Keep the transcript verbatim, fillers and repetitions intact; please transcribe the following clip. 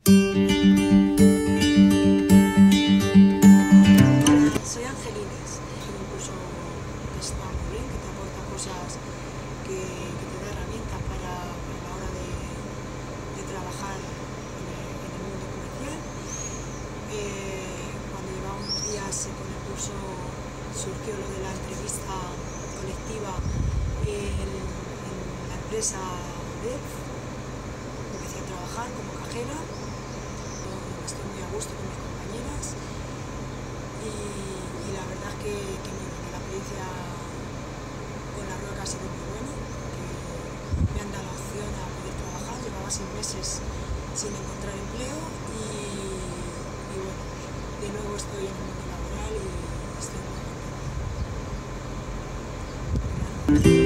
Soy Angelines, es un curso que está muy bien, que te aporta cosas, que, que te da herramientas para, para la hora de, de trabajar en el, en el mundo comercial. Eh, cuando llevaba unos días con el curso surgió lo de la entrevista colectiva en, en la empresa D E F. Empecé a trabajar como cajera, estoy muy a gusto con mis compañeras y, y la verdad es que, que, mi, que la experiencia con la rueca ha sido muy buena, que me han dado la opción a poder trabajar. Llevaba seis meses sin encontrar empleo y, y bueno, de nuevo estoy en el mundo laboral y estoy muy contenta.